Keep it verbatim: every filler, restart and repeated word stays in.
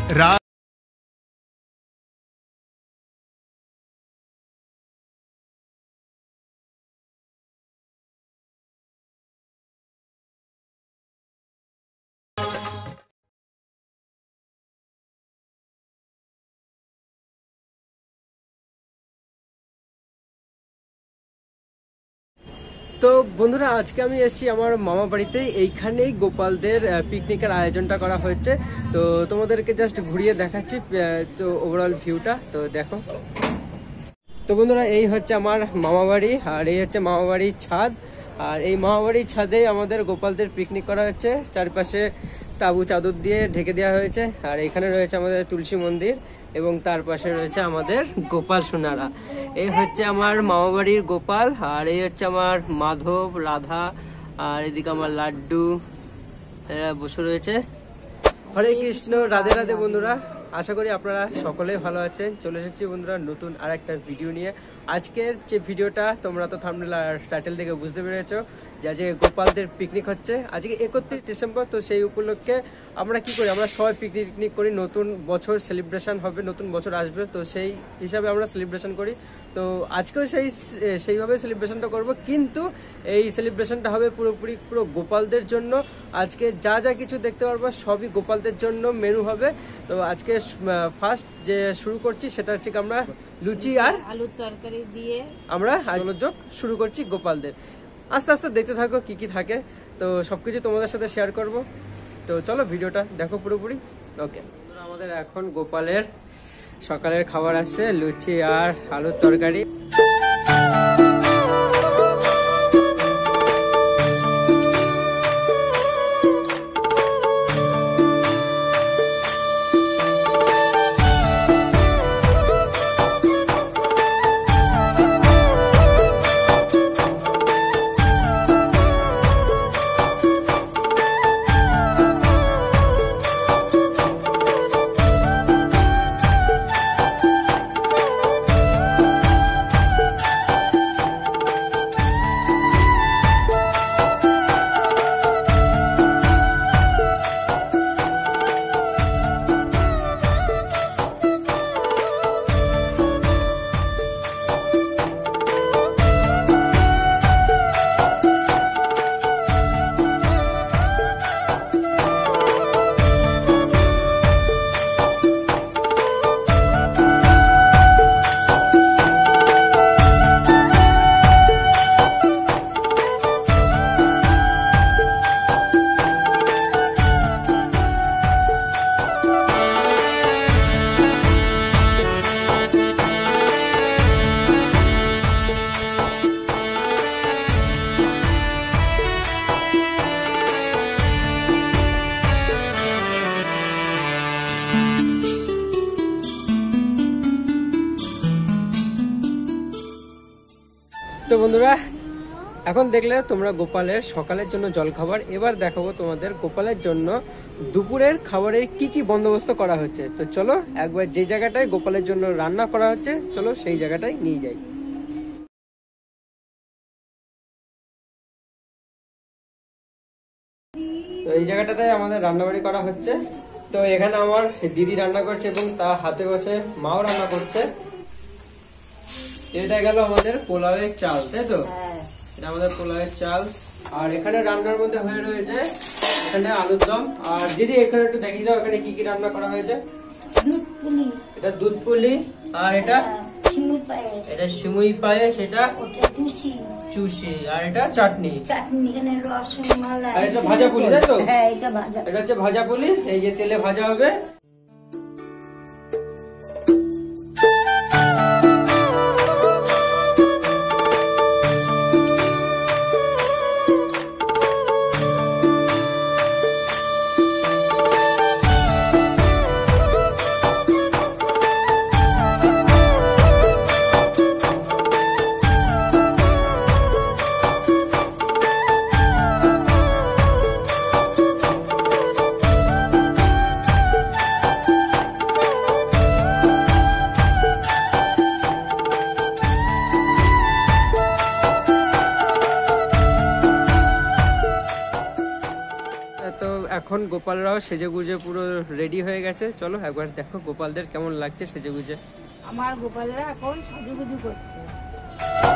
रा তো বন্ধুরা আজকে আমি এসেছি আমার মামা বাড়িতে। এইখানেই গোপালদের পিকনিকের আয়োজনটা করা হয়েছে। তো তোমাদেরকে জাস্ট ঘুরিয়ে দেখাচ্ছি তো ওভারঅল ভিউটা, তো দেখো। তো বন্ধুরা এই হচ্ছে আমার মামা বাড়ি, আর এই হচ্ছে মামা বাড়ির ছাদ। আর এই মামা বাড়ির ছাদে আমাদের গোপালদের পিকনিক করা হচ্ছে। চারপাশে তাঁবু চাদর দিয়ে ঢেকে দেওয়া হয়েছে। আর এখানে রয়েছে আমাদের তুলসী মন্দির এবং তার পাশে রয়েছে আমাদের গোপাল সোনারা। এই হচ্ছে আমার মামাবাড়ির গোপাল, আর এই হচ্ছে আমার মাধব, রাধা, আর এদিকে আমার লাড্ডু এরা বসে রয়েছে। হরে কৃষ্ণ, রাধে রাধে বন্ধুরা। আশা করি আপনারা সকলেই ভালো আছেন। চলে এসেছি বন্ধুরা নতুন আর একটা ভিডিও নিয়ে। আজকের যে ভিডিওটা তোমরা তো থাম্বনেল আর টাইটেল দেখে বুঝতে পেরেছো যে আজকে গোপালদের পিকনিক হচ্ছে। আজকে একত্রিশ ডিসেম্বর, তো সেই উপলক্ষে আমরা কি করি, আমরা সবাই পিকনিক করি। নতুন বছর সেলিব্রেশন হবে, নতুন বছর আসবে, তো সেই হিসাবে আমরা সেলিব্রেশন করি। তো আজকেও সেই সেইভাবে সেলিব্রেশনটা করব, কিন্তু এই সেলিব্রেশনটা হবে পুরোপুরি পুরো গোপালদের জন্য। আজকে যা যা কিছু দেখতে পারবো সবই গোপালদের জন্য মেনু হবে। তো আজকে ফার্স্ট যে শুরু করছি সেটা হচ্ছে আমরা লুচি আর আলুর তরকারি দিয়ে আমরা মনোযোগ শুরু করছি গোপালদের। আস্তে আস্তে দেখতে থাকো কি কি থাকে, তো সবকিছু তোমাদের সাথে শেয়ার করব। তো চলো ভিডিওটা দেখো পুরোপুরি। ওকে, আমাদের এখন গোপালের সকালের খাবার আসছে, লুচি আর আলুর তরকারি। তো বন্ধুরা এখন দেখলে তোমরা গোপালের সকালের জন্য জলখাবার, এবার দেখাবো তোমাদের গোপালের জন্য দুপুরের খাবারের কি কি বন্দোবস্ত করা হচ্ছে। তো চলো একবার যে জায়গাটায় গোপালের জন্য রান্না করা হচ্ছে চলো সেই জায়গাটায় নিয়ে যাই। তো এই জায়গাটাতে আমাদের রান্নাবাড়ি করা হচ্ছে। তো এখানে আমার দিদি রান্না করছে এবং তার হাতে বসে মাও রান্না করছে। এটা গেল আমাদের পোলাওয়ের চাল, তাই তো? এটা আমাদের পোলাওয়ের চাল। আর এখানে রান্নার মধ্যে হয়ে রয়েছে এখানে আলুর দম। আর দিদি এখানে একটু দেখিয়ে দাও এখানে কি কি রান্না করা হয়েছে। এটা দুধ পুলি, আর এটা এটা সিমুই পায়েস, এটা চুষি, আর এটা চাটনি। আর এটা ভাজা পুলি, তাই তো? এটা হচ্ছে ভাজা পুলি, এই যে তেলে ভাজা হবে। এখন গোপালরাও সেজে গুজে পুরো রেডি হয়ে গেছে। চলো একবার দেখো গোপালদের কেমন লাগছে সেজে গুজে। আমার গোপালরা এখন সাজুগুজু করছে।